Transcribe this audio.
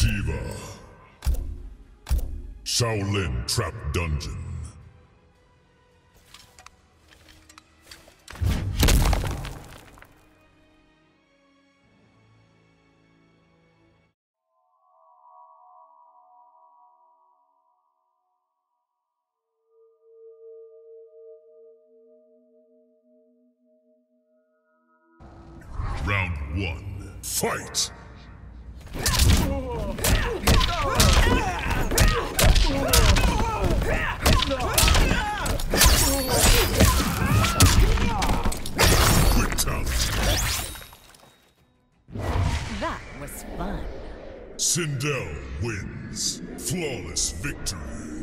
Shiva. Shaolin Trap Dungeon. Round 1. Fight! Quick talent. That was fun. Sindel wins. Flawless victory.